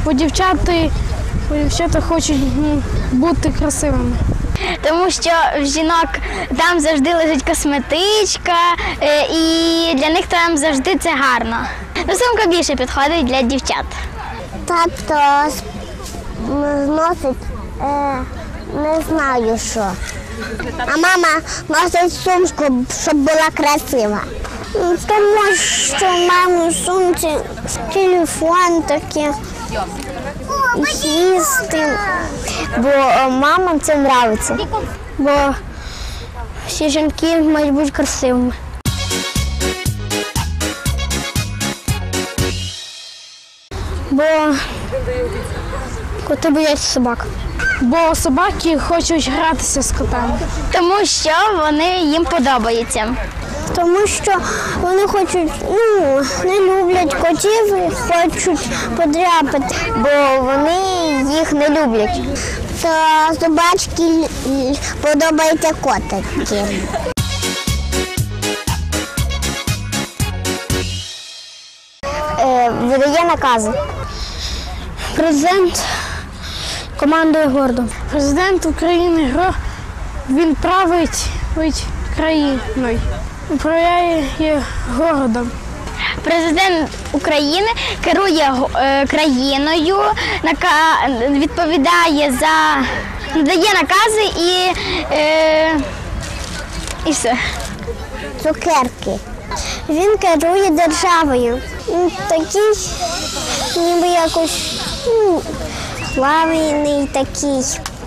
бо дівчата хочуть бути красивими. Тому що в жінок там завжди лежить косметичка, і для них там завжди це гарно. Сумка більше підходить для дівчат. Тато носить, не знаю що. А мама носить сумку, щоб була красива. Тому що в мамі в сумці телефон такий, їсти. Бо мамам це подобається. Бо всі жінки мають бути красивими. Бо коти бояться собак. Бо собаки хочуть гратися з котами. Тому що вони їм подобаються. Тому що вони хочуть, не люблять котів і хочуть подряпати, бо вони їх не люблять. То собачки подобаються котики. Видає накази. Президент командує гордо. Президент України, він править країною, управляє городом. Президент України керує країною, відповідає надає накази і все. Цукерки. Він керує державою. Такий, ніби якось славний такий.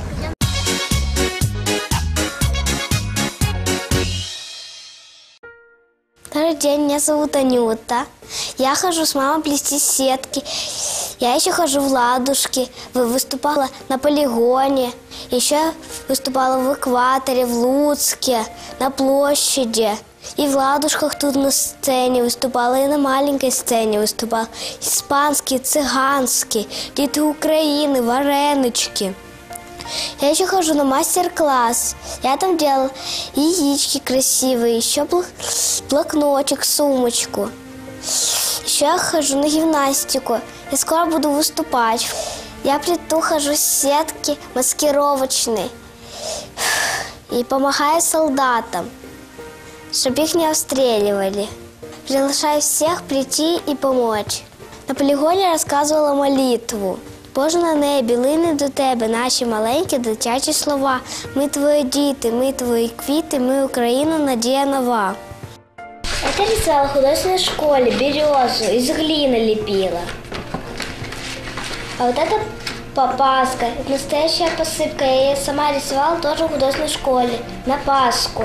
Добрый день, меня зовут Анюта. Я хожу с мамой плести сетки. Я еще хожу в ладушки, выступала на полигоне, еще выступала в Экваторе, в Луцке, на площади. И в ладушках тут на сцене выступала, и на маленькой сцене выступала. Испанский, цыганский, дети Украины, вареночки. Я еще хожу на мастер-класс. Я там делала яички красивые, еще блокнотик, сумочку. Еще я хожу на гимнастику. Я скоро буду выступать. Я плету, хожу сетки маскировочные. И помогаю солдатам, чтобы их не обстреливали. Приглашаю всех прийти и помочь. На полигоне рассказывала молитву. Боже на небі, лине до тебе наші маленькі дитячі слова. Ми твої діти, ми твої квіти, ми Україна, надія нова. Это рисовала в художественной школе, березу, из глины лепила. А вот это Пасха, настоящая посыпка. Я ее сама рисовала тоже в художественной школе, на Пасху.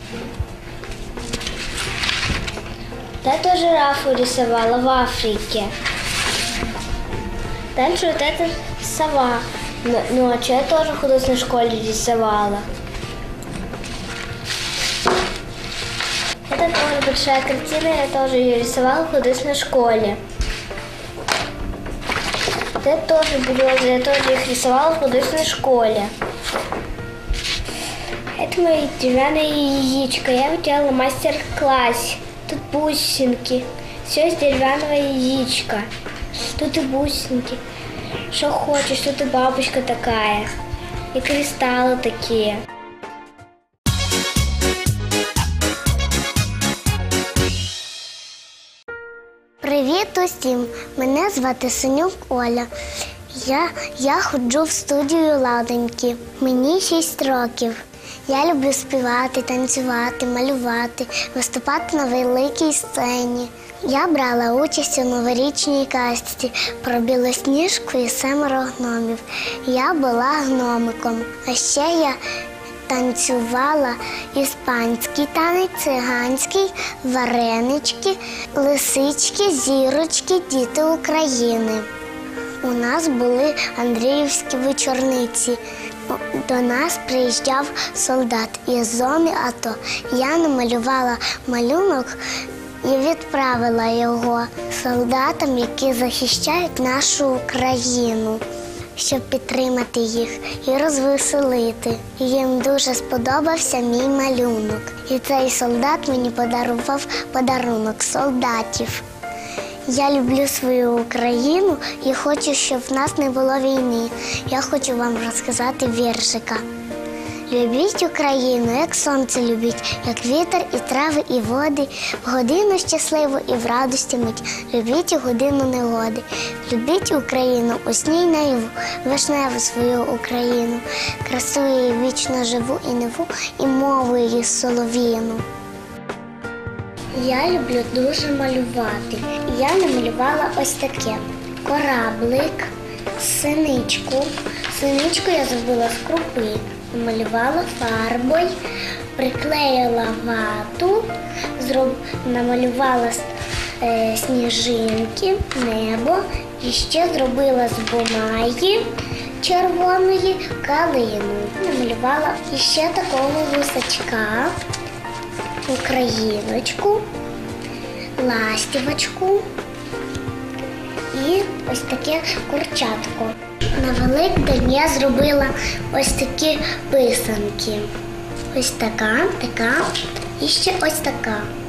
Я тоже жирафу рисовала в Африке. Дальше вот эта сова. Ночью я тоже в художественной школе рисовала. Это тоже большая картина, я тоже ее рисовала в художественной школе. Это тоже березы, я тоже их рисовала в художественной школе. Это мои деревянные яичко, я делала мастер-класс. Тут бусинки, все из деревянного яичка. Тут и бусинки, что хочешь, тут и бабочка такая, и кристаллы такие. Привіт усім! Мене звати Синюк Оля. Я ходжу в студію ладоньки. Мені 6 років. Я люблю співати, танцювати, малювати, виступати на великій сцені. Я брала участь у новорічній казці про Білосніжку і 7 гномів. Я була гномиком, а ще я танцювала іспанський танець, циганський, варенички, лисички, зірочки, діти України. У нас були Андріївські вечорниці. До нас приїжджав солдат із зони АТО. Я намалювала малюнок і відправила його солдатам, які захищають нашу Україну, щоб підтримати їх і розвеселити. Їм дуже сподобався мій малюнок. І цей солдат мені подарував подарунок солдатів. Я люблю свою Україну і хочу, щоб в нас не було війни. Я хочу вам розказати віршика. Любіть Україну, як сонце любіть, як вітер і трави, і води, в годину щасливу і в радості мить. Любіть у годину негоди. Любіть Україну, у сні й наяву, вишневу свою Україну, красу її вічно живу і неву, і мову її солов'їну. Я люблю дуже малювати. Я намалювала ось таке: кораблик, синичку. Синичку я зробила з крупи, намалювала фарбою, приклеїла вату, намалювала сніжинки, небо і ще зробила з бумаги червоної калину. Намалювала іще такого гусачка, україночку, ластівочку і ось таке курчатко. На Великдень я зробила ось такі писанки. Ось така і ще ось така.